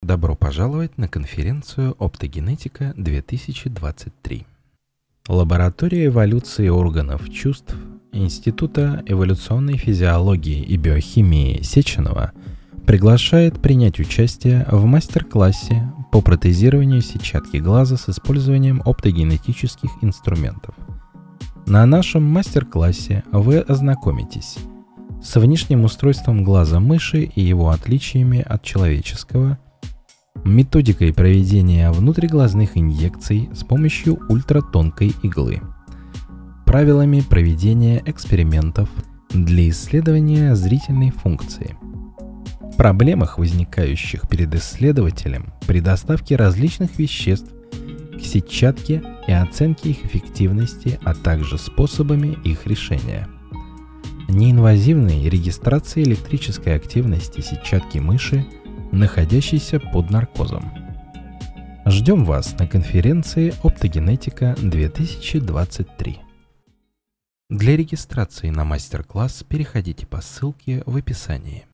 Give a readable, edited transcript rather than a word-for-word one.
Добро пожаловать на конференцию «Оптогенетика 2023». Лаборатория эволюции органов чувств Института эволюционной физиологии и биохимии Сеченова приглашает принять участие в мастер-классе по протезированию сетчатки глаза с использованием оптогенетических инструментов. На нашем мастер-классе вы ознакомитесь с внешним устройством глаза мыши и его отличиями от человеческого, методикой проведения внутриглазных инъекций с помощью ультратонкой иглы, правилами проведения экспериментов для исследования зрительной функции, проблемах, возникающих перед исследователем при доставке различных веществ к сетчатке и оценке их эффективности, а также способами их решения, неинвазивной регистрации электрической активности сетчатки мыши, находящейся под наркозом. Ждем вас на конференции «Оптогенетика 2023». Для регистрации на мастер-класс переходите по ссылке в описании.